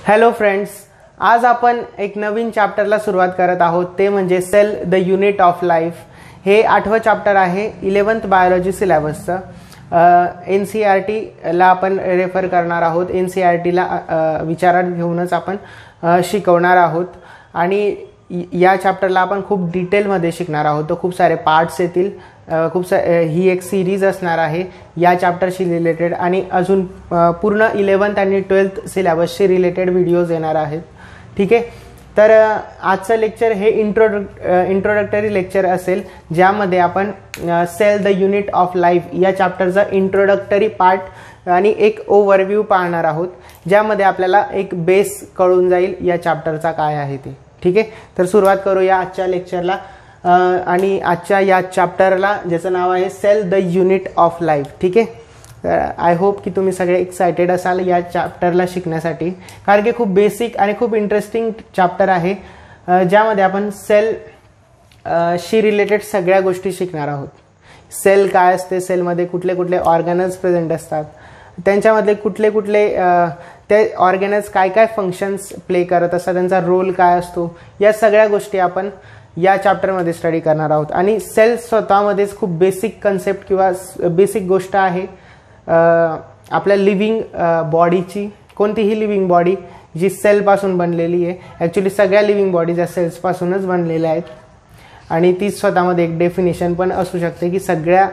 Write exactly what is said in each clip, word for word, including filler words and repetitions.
Hello friends, आज आपण एक नवीन चॅप्टरला सुरुवात करत आहोत, ते म्हणजे cell the unit of life. हे आठवं चॅप्टर आहे इलेवन्थ बायोलॉजी सिलेबसचं। एन सी आर टीला आपण रेफर करणार आहोत, एन सी आर टीला विचारात घेऊनच आपण शिकवणार आहोत आणि या चॅप्टरला आपण खूप डिटेलमध्ये शिकणार आहोत। तो खूप सारे पार्ट्स येतील, खूप सा ही एक सिरीज असणार आहे या चॅप्टरशी रिलेटेड आणि अजून पूर्ण इलेवन्थ आणि ट्वेल्थ सिलेबसशी रिलेटेड व्हिडिओज येणार आहेत। ठीक आहे, तर आजचं लेक्चर हे इंट्रोडक्ट इंट्रोडक्टरी लेक्चर असेल, ज्यामध्ये आपण cell the unit of life या चॅप्टरचा इंट्रोडक्टरी पार्ट आणि एक ओव्हरव्ह्यू पाहणार आहोत, ज्यामध्ये आपल्याला एक बेस कळून जाईल या चॅप्टरचा काय आहे ते। ठीक आहे, तर सुरुवात करूया आजच्या लेक्चरला आणि आजच्या या चॅप्टरला, ज्याचं नाव आहे cell the unit of life. ठीक आहे, तर आय होप की तुम्ही सगळे एक्सायटेड असाल या चॅप्टरला शिकण्यासाठी, कारण की खूप बेसिक आणि खूप इंटरेस्टिंग चॅप्टर आहे, ज्यामध्ये आपण सेल शी रिलेटेड सगळ्या गोष्टी शिकणार आहोत। सेल काय असते, सेलमध्ये कुठले कुठले ऑर्गॅनल्स प्रेझेंट असतात, त्यांच्यामधले कुठले कुठले ते ऑर्गॅनल्स काय काय फंक्शन्स प्ले करत असतात, त्यांचा रोल काय असतो, या सगळ्या गोष्टी आपण या चॅप्टरमध्ये स्टडी करणार आहोत। आणि सेल स्वतःमध्येच खूप बेसिक कन्सेप्ट किंवा बेसिक गोष्ट आहे आपल्या लिव्हिंग बॉडीची। कोणतीही लिव्हिंग बॉडी जी सेलपासून बनलेली आहे, ॲक्च्युली सगळ्या लिव्हिंग बॉडीज या सेल्सपासूनच बनलेल्या आहेत आणि ती स्वतःमध्ये एक डेफिनेशन पण असू शकते की सगळ्या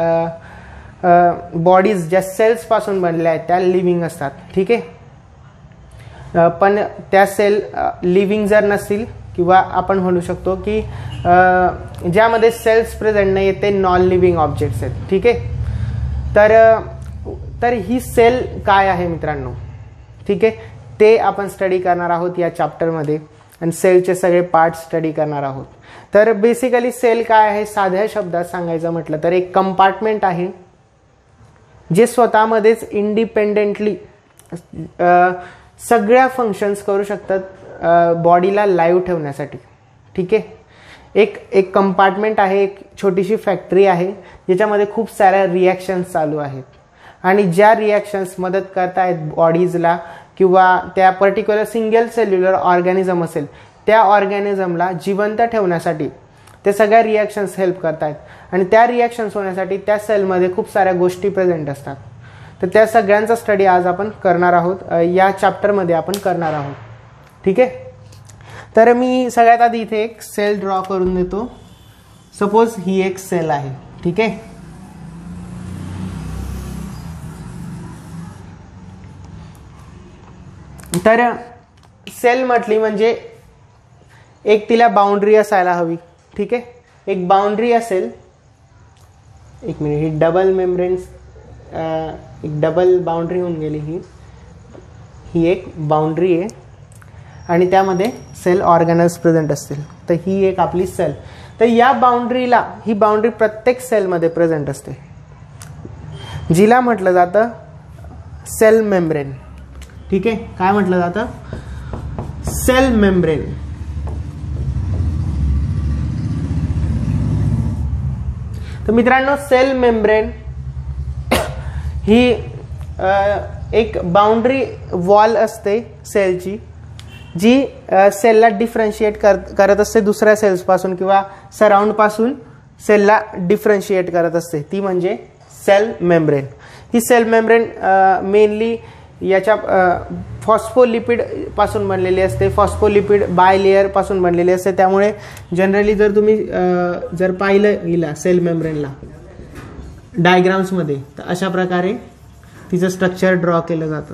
बॉडीज ज्या सेल्सपासून बनलेल्या आहेत त्या लिव्हिंग असतात। ठीक आहे, पण त्या सेल लिव्हिंग जर नसतील किंवा आपण म्हणू शकतो की ज्यामध्ये सेल्स प्रेझेंट नाही ते नॉन लिव्हिंग ऑब्जेक्ट्स आहेत। ठीक आहे, तर तर ही सेल काय आहे मित्रांनो, ठीक आहे, ते आपण स्टडी करणार आहोत या चॅप्टरमध्ये आणि सेलचे सगळे पार्ट्स स्टडी करणार आहोत। तर बेसिकली सेल काय आहे, साध्या शब्दात सांगायचं म्हटलं तर एक कंपार्टमेंट आहे जे स्वतःमध्येच इंडिपेंडेंटली सगळ्या फंक्शन्स करू शकतात बॉडीला लाईव्ह ठेवण्यासाठी। ठीक आहे, एक एक कंपार्टमेंट आहे, एक छोटीशी फॅक्टरी आहे ज्याच्यामध्ये खूप साऱ्या रिॲक्शन्स चालू आहेत आणि ज्या रिॲक्शन्स मदत करतायत बॉडीजला किंवा त्या पर्टिक्युलर सिंगल सेल्युलर ऑर्गॅनिझम असेल त्या ऑर्गॅनिझमला जिवंत ठेवण्यासाठी ते सगळ्या रिॲक्शन्स हेल्प करतायत आणि त्या रिॲक्शन्स होण्यासाठी त्या सेलमध्ये खूप साऱ्या गोष्टी प्रेझेंट असतात। तर त्या सगळ्यांचा स्टडी आज आपण करणार आहोत, या चॅप्टरमध्ये आपण करणार आहोत। ठीक आहे, तर मी सगळ्यात आधी इथे एक सेल ड्रॉ करून देतो। सपोज ही एक सेल आहे। ठीक आहे, तर सेल म्हटली म्हणजे एक तिला बाउंड्री असायला हवी। ठीक आहे, एक बाउंड्री असेल, एक मिनिट, ही डबल मेम्ब्रेन्स एक डबल बाउंड्री होऊन गेली, ही ही एक बाउंड्री आहे आणि त्यामध्ये सेल ऑर्गॅनल्स प्रेझेंट असतील, तर ही एक आपली सेल। तर या बाउंड्रीला, ही बाउंड्री प्रत्येक सेलमध्ये प्रेझेंट असते, जिला म्हटलं जातं सेल मेम्ब्रेन। ठीक आहे, काय म्हटलं जातं, सेल मेम्ब्रेन। तर मित्रांनो, सेल मेम्ब्रेन ही एक बाउंड्री वॉल असते सेलची, जी सेलला डिफरन्शिएट कर करत असते दुसऱ्या सेल्सपासून किंवा सराउंडपासून सेलला डिफरन्शिएट करत असते, ती म्हणजे सेल मेम्ब्रेन। ही सेल मेम्ब्रेन मेनली याच्या फॉस्फोलिपिड पासून बनलेली असते, फॉस्फोलिपिड बाय लेयर पासून बनलेली असते। त्यामुळे जनरली जर तुम्ही जर पाहिलं हिला सेल मेम्ब्रेनला डायग्राम्समध्ये, तर अशा प्रकारे तिचं स्ट्रक्चर ड्रॉ केलं जातं।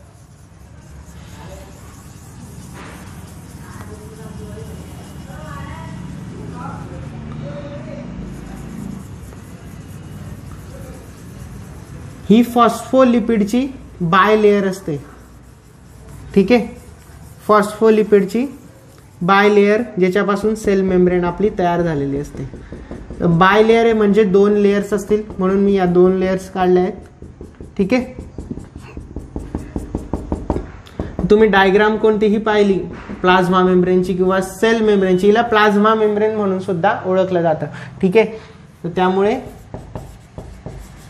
ही फॉस्फोलिपिडची बाय लेयर असते। ठीक आहे, फॉस्फोलिपिडची बाय लेयर ज्याच्यापासून सेल मेम्ब्रेन आपली तयार झालेली असते। बाय लेयर आहे म्हणजे दोन लेयर्स असतील, म्हणून मी या दोन लेयर्स काढल्या आहेत। ठीक आहे, तुम्ही डायग्राम कोणतीही पाहिली प्लाझ्मा मेम्ब्रेनची किंवा सेल मेम्ब्रेनची, हिला प्लाझ्मा मेम्ब्रेन म्हणून सुद्धा ओळखलं जातं। ठीक आहे, तर त्यामुळे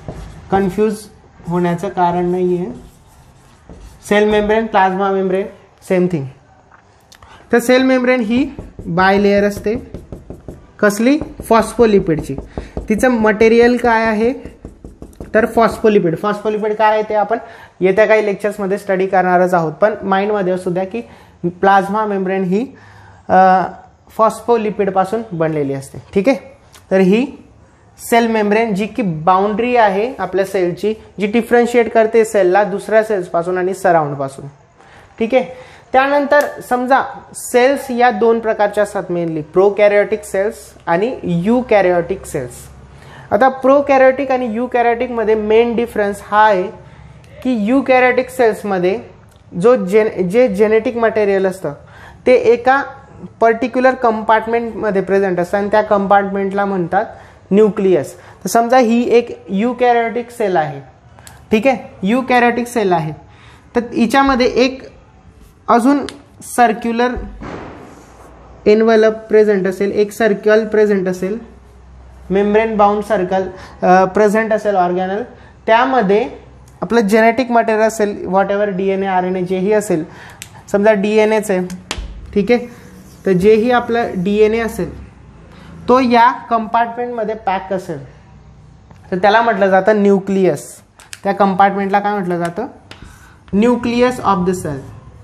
कन्फ्यूज होण्याचं कारण नाहीये। Cell membrane, plasma membrane same thing. तर सेल मेम्ब्रेन ही बाय लेअर असते. कसली? फॉस्फोलिपिडची. तिचं मटेरियल काय आहे? तर फॉस्फोलिपिड. फॉस्फोलिपिड काय आहे ते आपण येत्या काही लेक्चर्समध्ये स्टडी करणारच आहोत, पण माइंडमध्ये असू द्या की प्लाझ्मा मेम्ब्रेन ही फॉस्फोलिपिड पासून बनलेली असते. ठीक आहे. तर ही सेल मेम्ब्रेन जी की बाउंड्री आहे आपल्या सेलची, जी डिफरन्शिएट करते सेलला दुसऱ्या सेल्स पासून आणि सराउंड पासून. ठीक आहे. त्यानंतर समजा सेल्स या दोन प्रकारच्या असतात मेनली, प्रोकॅरियोटिक सेल्स आणि युकॅरियोटिक सेल्स. आता प्रोकॅरियोटिक आणि युकॅरियोटिक मध्ये मेन डिफरन्स हा आहे की युकॅरियोटिक सेल्समध्ये जो जेन जे जेनेटिक मटेरियल असतं ते एका पर्टिक्युलर कंपार्टमेंटमध्ये प्रेझेंट असतं आणि त्या कंपार्टमेंटला म्हणतात न्यूक्लियस. तर समजा ही एक युकॅरियोटिक सेल आहे. ठीक आहे. युकॅरियोटिक सेल आहे. तर हिच्यामध्ये एक अजून सर्क्युलर एनव्हलप प्रेझेंट असेल, एक सर्कल प्रेझेंट असेल, मेम्ब्रेन बाउंड सर्कल प्रेझेंट असेल ऑर्गॅनल. त्यामध्ये आपलं जेनेटिक मटेरियल असेल, whatever D N A R N A जेही असेल. समजा डी एन एच आहे. ठीक आहे. तर जेही आपलं डी एन ए असेल तो या कंपार्टमेंटमध्ये पॅक असेल तर त्याला म्हटलं जातं न्यूक्लियस. त्या कंपार्टमेंटला काय म्हटलं जातं? Nucleus of the cell.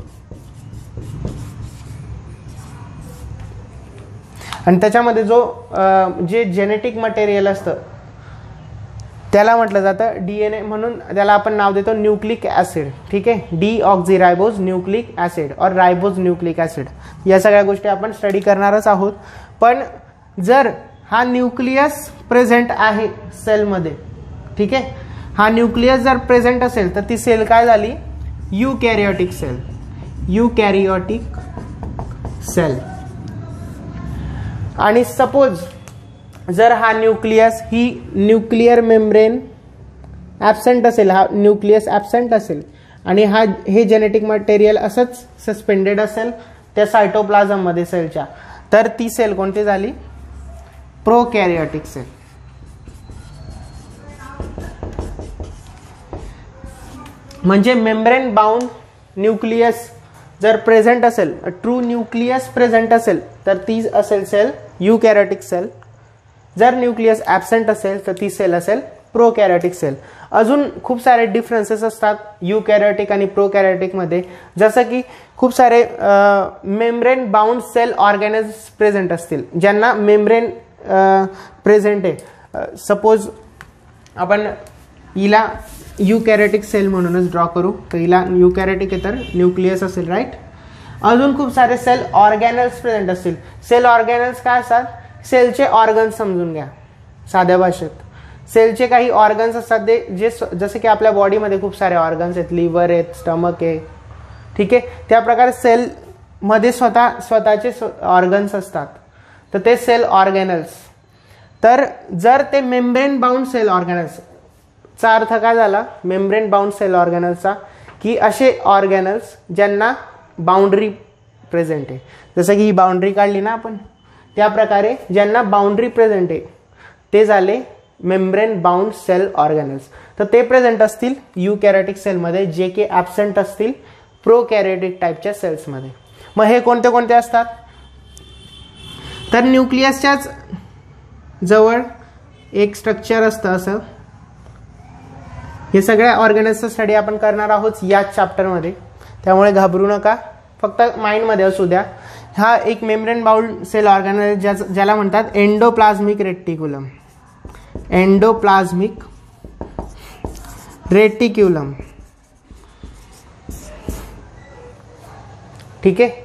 आणि त्याच्यामध्ये जो जे जेनेटिक मटेरियल असतं त्याला म्हटलं जातं डीएनए, म्हणून त्याला आपण नाव देतो न्यूक्लिक ऍसिड. ठीक आहे. डी ऑक्झिरायबोज न्यूक्लिक ऍसिड और रायबोज न्यूक्लिक ऍसिड. या सगळ्या गोष्टी आपण स्टडी करणारच आहोत. पण जर हा न्यूक्लियस प्रेझेंट आहे सेलमध्ये, ठीक आहे, हा न्यूक्लियस जर प्रेझेंट असेल तर ती सेल काय झाली? Eukaryotic cell. Eukaryotic cell. आणि सपोज जर हा न्यूक्लियस ही न्यूक्लियर मेम्ब्रेन ॲब्सेंट असेल, हा न्यूक्लियस ॲब्सेंट असेल आणि हा हे जेनेटिक मटेरियल असंच सस्पेंडेड असेल त्या सायटोप्लाझममध्ये सेलच्या, तर ती सेल कोणती झाली? Prokaryotic cell. म्हणजे मेम्ब्रेन बाउंड न्यूक्लियस जर प्रेझेंट असेल, ट्रू न्यूक्लियस प्रेझेंट असेल तर ती असेल सेल युकॅरियोटिक सेल. जर न्यूक्लियस ॲब्सेंट असेल तर ती सेल असेल प्रोकॅरियोटिक सेल. अजून खूप सारे डिफरन्सेस असतात युकॅरियोटिक आणि प्रोकॅरियोटिक मध्ये, जसं की खूप सारे membrane bound cell organelles present असतील ज्यांना मेम्ब्रेन प्रेझेंट आहे. सपोज आपण हिला युकॅरियोटिक सेल म्हणूनच ड्रॉ करू, तर हिला युकॅरियोटिक आहे तर न्यूक्लियस असेल, राईट. अजून खूप सारे सेल ऑर्गॅनल्स प्रेझेंट असतील. सेल ऑर्गॅनल्स काय असतात? सेलचे ऑर्गन्स समजून घ्या साध्या भाषेत. सेलचे काही ऑर्गन्स असतात ते जे जसे की आपल्या बॉडीमध्ये खूप सारे ऑर्गन्स आहेत, लिव्हर आहेत, स्टमक आहे, ठीक आहे. त्या प्रकारे सेल मध्ये स्वतः स्वतःचे ऑर्गन्स असतात, तर ते सेल ऑर्गॅनल्स. तर जर ते मेम्ब्रेन बाउंड सेल ऑर्गॅनल्स चा अर्थ काय झाला? मेम्ब्रेन बाउंड सेल ऑर्गॅनल्सचा की असे ऑर्गॅनल्स ज्यांना बाउंड्री प्रेझेंट आहे, जसं की ही बाउंड्री काढली ना आपण, त्या प्रकारे ज्यांना बाउंड्री प्रेझेंट आहे ते झाले मेम्ब्रेन बाउंड सेल ऑर्गॅनल्स. तर ते प्रेझेंट असतील युकॅरियोटिक सेलमध्ये, जे की ॲब्सेंट असतील प्रोकॅरियोटिक टाईपच्या सेल्समध्ये. मग हे कोणते कोणते असतात? तर न्यूक्लियसच्याच जवळ एक स्ट्रक्चर असतं असं. हे सगळ्या ऑर्गॅनल्सचा स्टडी आपण करणार आहोत याच चॅप्टरमध्ये, त्यामुळे घाबरू नका, फक्त माइंडमध्ये असू द्या. हा एक मेम्ब्रेन बाउंड सेल ऑर्गॅनल ज्या ज्याला म्हणतात एंडोप्लाझ्मिक रेटिक्युलम. Endoplasmic reticulum. ठीक आहे.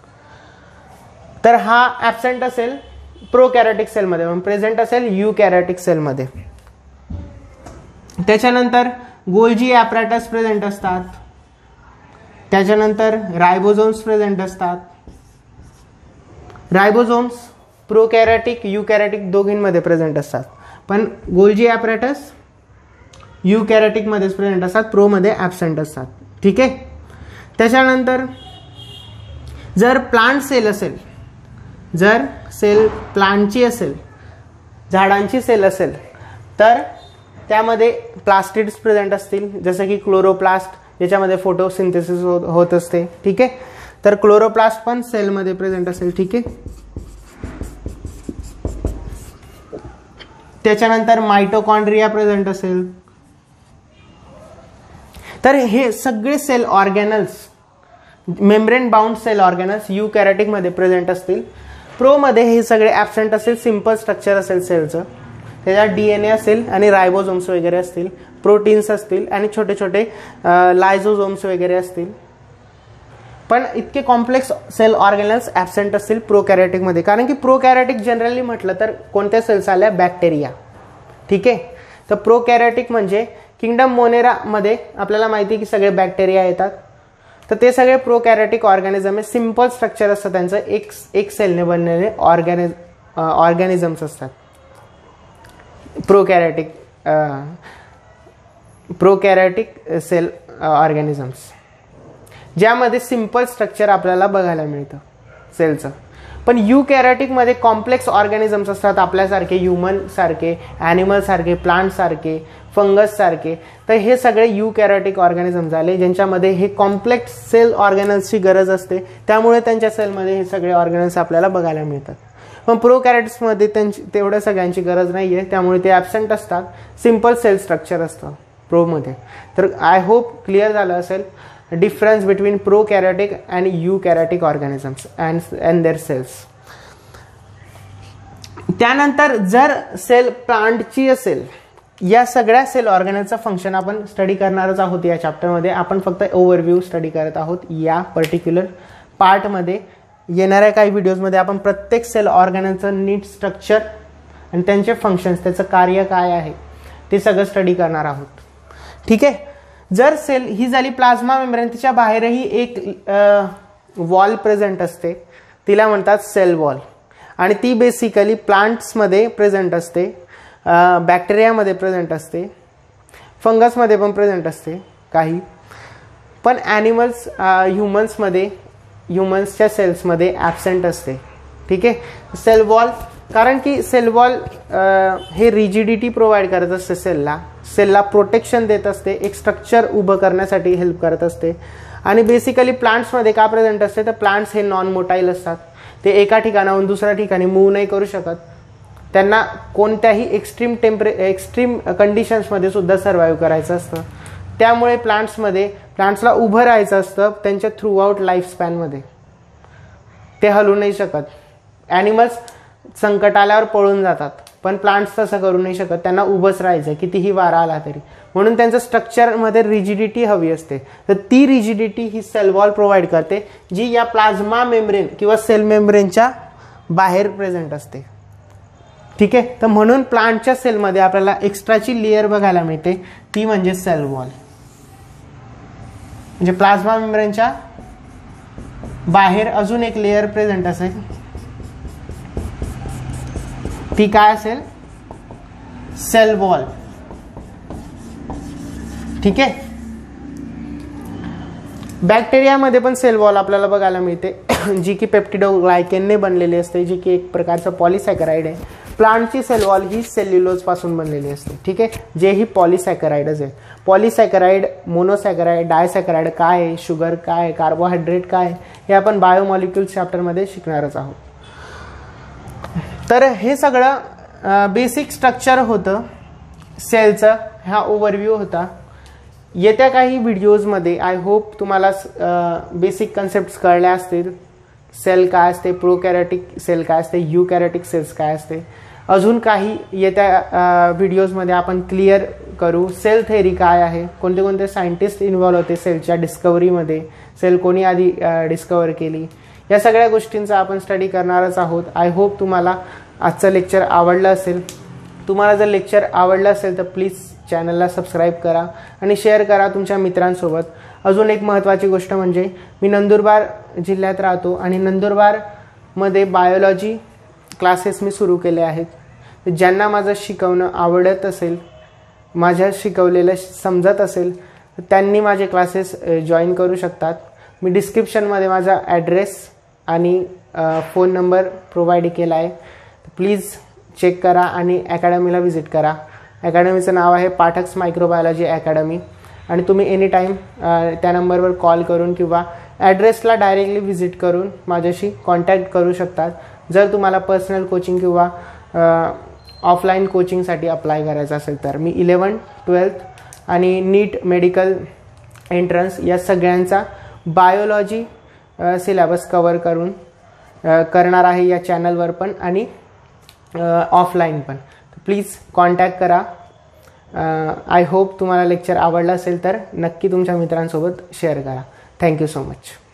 तर हा ॲब्सेंट असेल प्रोकॅरियोटिक सेलमध्ये, पण प्रेझेंट असेल युकॅरियोटिक सेलमध्ये. त्याच्यानंतर गोल्जी ॲपॅरेटस प्रेझेंट असतात. त्याच्यानंतर रायबोझोम्स प्रेझेंट असतात. रायबोझोम्स प्रोकॅरियोटिक युकॅरियोटिक दोघींमध्ये प्रेझेंट असतात, पण गोल्जी ॲपॅरेटस युकॅरियोटिक मध्येच प्रेझेंट असतात, प्रोमध्ये ॲब्सेंट असतात. ठीक आहे. त्याच्यानंतर जर प्लांट सेल असेल, जर सेल प्लांटची असेल, झाडांची सेल असेल, तर त्यामध्ये प्लास्टिड्स प्रेझेंट असतील, जसं की क्लोरोप्लास्ट ज्याच्यामध्ये फोटोसिंथेसिस होत असते. ठीक आहे. तर क्लोरोप्लास्ट पण सेलमध्ये प्रेझेंट असेल. ठीक आहे. त्याच्यानंतर मायटोकॉन्ड्रिया प्रेझेंट असेल. तर हे सगळे cell organelles, membrane bound cell organelles eukaryotic मध्ये प्रेझेंट असतील. प्रोमध्ये हे सगळे ॲबसेंट असेल. सिंपल स्ट्रक्चर असेल सेलचं, त्याच्यात डीएनए असेल आणि रायबोझोम्स वगैरे असतील, प्रोटीन्स असतील आणि छोटे छोटे लायझोझोम्स वगैरे असतील. पण इतके कॉम्प्लेक्स सेल ऑर्गॅनल्स ॲबसेंट असतील प्रोकॅरियोटिकमध्ये, कारण की प्रोकॅरियोटिक जनरली म्हटलं तर कोणत्या सेल्स आल्या, बॅक्टेरिया. ठीक आहे. तर प्रोकॅरियोटिक म्हणजे किंगडम मोनेरामध्ये आपल्याला माहिती आहे की सगळे बॅक्टेरिया येतात. तर ते सगळे प्रोकॅरियोटिक ऑर्गॅनिझम आहे. सिंपल स्ट्रक्चर असतं त्यांचं, एक एक सेलने बनलेले ऑर्गॅनिज ऑर्गॅनिझम्स असतात प्रोकॅरियोटिक प्रोकॅरियोटिक सेल ऑर्गॅनिझम्स, ज्यामध्ये सिंपल स्ट्रक्चर आपल्याला बघायला मिळतं सेलचं. पण युकॅरियोटिकमध्ये कॉम्प्लेक्स ऑर्गॅनिझम्स असतात आपल्यासारखे, ह्युमन सारखे, ॲनिमल सारखे, प्लांट सारखे, फंगस सारखे. तर हे सगळे युकॅरियोटिक ऑर्गॅनिझम झाले ज्यांच्यामध्ये हे कॉम्प्लेक्स सेल ऑर्गॅनल्सची गरज असते. त्यामुळे त्यांच्या सेलमध्ये हे सगळे ऑर्गॅनल्स आपल्याला बघायला मिळतात. पण प्रोकॅरियोटिक्समध्ये त्यांची तेवढ्या सगळ्यांची गरज नाही आहे, त्यामुळे ते ॲबसेंट असतात. सिंपल सेल स्ट्रक्चर असतं प्रोमध्ये. तर आय होप क्लिअर झालं असेल difference between prokaryotic and eukaryotic organisms and and their cells. त्यानंतर जर सेल प्लांटची असेल, या सगळ्या सेल ऑर्गॅनलचं फंक्शन आपण स्टडी करणारच आहोत या चॅप्टरमध्ये. आपण फक्त ओव्हरव्ह्यू स्टडी करत आहोत या पर्टिक्युलर पार्टमध्ये. येणाऱ्या काही व्हिडिओजमध्ये आपण प्रत्येक सेल ऑर्गॅनलचं नीट स्ट्रक्चर आणि त्यांचे फंक्शन्स, त्याचं कार्य काय आहे ते सगळं स्टडी करणार आहोत. ठीक आहे. जर सेल ही झाली प्लाझ्मा मेम्ब्रेन, तिच्या बाहेरही एक वॉल प्रेझेंट असते, तिला म्हणतात सेल वॉल. आणि ती बेसिकली प्लांट्समध्ये प्रेझेंट असते, बॅक्टेरियामध्ये प्रेझेंट असते, फंगसमध्ये पण प्रेझेंट असते काही. पण ॲनिमल्स ह्युमन्समध्ये ह्युमन्सच्या सेल्समध्ये ॲबसेंट असते. ठीक आहे. सेल वॉल, कारण की सेल वॉल हे रिजिडिटी प्रोव्हाइड करत असते सेलला, सेलला प्रोटेक्शन देत असते, एक स्ट्रक्चर उभं करण्यासाठी हेल्प करत असते. आणि बेसिकली प्लांट्समध्ये का प्रेझेंट असते, तर प्लांट्स हे नॉन मोटाईल असतात. ते एका ठिकाणाहून दुसऱ्या ठिकाणी मूव्ह नाही करू शकत. त्यांना कोणत्याही एक्स्ट्रीम टेम्परे एक्स्ट्रीम कंडिशन्समध्ये सुद्धा सर्व्हाइव्ह करायचं असतं. त्यामुळे प्लांट्समध्ये प्लांट्सला उभं राहायचं असतं त्यांच्या थ्रू आउट लाईफ स्पॅनमध्ये. ते हलू नाही शकत. ॲनिमल्स संकट आल्यावर पळून जातात, पण प्लांट्स तसं करू नाही शकत. त्यांना उभंच राहायचं कितीही वारा आला तरी. म्हणून त्यांचं स्ट्रक्चरमध्ये रिजिडिटी हवी असते. तर ती रिजिडिटी ही सेल वॉल प्रोव्हाइड करते, जी या प्लाझ्मा मेम्ब्रेन किंवा सेल मेम्ब्रेनच्या बाहेर प्रेझेंट असते. ठीक आहे. तर म्हणून प्लांटच्या सेलमध्ये आपल्याला एक्स्ट्राची लेअर बघायला मिळते, ती म्हणजे सेल वॉल. म्हणजे प्लाझ्मा मेम्ब्रेनच्या बाहेर अजून एक लेअर प्रेझेंट असेल, ती काय असेल, सेल वॉल. ठीक आहे. बॅक्टेरियामध्ये पण सेल वॉल आपल्याला बघायला मिळते, जी की पेप्टिडोग्लायकेनने बनलेली असते, जी की एक प्रकारचं पॉलिसॅकराइड आहे. प्लांटची सेल वॉल ही सेल्युलोज पासून बनलेली असते. ठीक आहे. जे ही पॉलिसॅकराइडच आहे. पॉलिसॅकराइड, मोनोसॅकराइड, डायसॅकराइड काय आहे, शुगर काय आहे, कार्बोहायड्रेट काय आहे, हे आपण बायोमॉलिक्युल्स चॅप्टरमध्ये शिकणारच आहोत. तर हे सगळं बेसिक स्ट्रक्चर होतं सेलचं. हा ओव्हरव्ह्यू होता. येत्या काही व्हिडिओजमध्ये आय होप तुम्हाला बेसिक कन्सेप्ट्स कळल्या असतील. सेल काय असते, प्रोकॅरियोटिक सेल काय असते, युकॅरियोटिक सेल्स काय असते. अजून काही येत्या व्हिडिओजमध्ये आपण क्लिअर करू. सेल थेअरी काय आहे, कोणते कोणते सायंटिस्ट इन्व्हॉल्व होते सेलच्या डिस्कवरीमध्ये, सेल कोणी आधी डिस्कवर केली, या सगळ्या गोष्टींचा आपण स्टडी करणारच आहोत. आय होप तुम्हाला आजचं लेक्चर आवडलं असेल. तुम्हाला जर लेक्चर आवडलं असेल तर प्लीज चॅनलला सबस्क्राईब करा आणि शेअर करा तुमच्या मित्रांसोबत. अजून एक महत्त्वाची गोष्ट म्हणजे मी नंदुरबार जिल्ह्यात राहतो आणि नंदुरबारमध्ये बायोलॉजी क्लासेस मी सुरू केले आहेत. ज्यांना माझं शिकवणं आवडत असेल, माझ्या शिकवलेलं समजत असेल, तर त्यांनी माझे क्लासेस जॉईन करू शकतात. मी डिस्क्रिप्शनमध्ये माझा ॲड्रेस आणि फोन नंबर प्रोव्हाइड केला आहे. प्लीज चेक करा आणि अकॅडमीला व्हिजिट करा. अकॅडमीचं नाव आहे पाठक्स मायक्रोबायोलॉजी अकॅडमी आणि तुम्ही एनी टाईम त्या नंबरवर कॉल करून किंवा ॲड्रेसला डायरेक्टली व्हिजिट करून माझ्याशी कॉन्टॅक्ट करू शकतात जर तुम्हाला पर्सनल कोचिंग किंवा ऑफलाईन कोचिंगसाठी अप्लाय करायचं असेल तर. मी इलेवन ट्वेल्थ आणि नीट मेडिकल एंट्रन्स या सगळ्यांचा बायोलॉजी सिलेबस कवर करून करणार आहे या चॅनलवर पण आणि ऑफलाईन पण. प्लीज कॉन्टॅक्ट करा. आय होप तुम्हाला लेक्चर आवडलं असेल तर नक्की तुमच्या मित्रांसोबत शेअर करा. Thank you so much.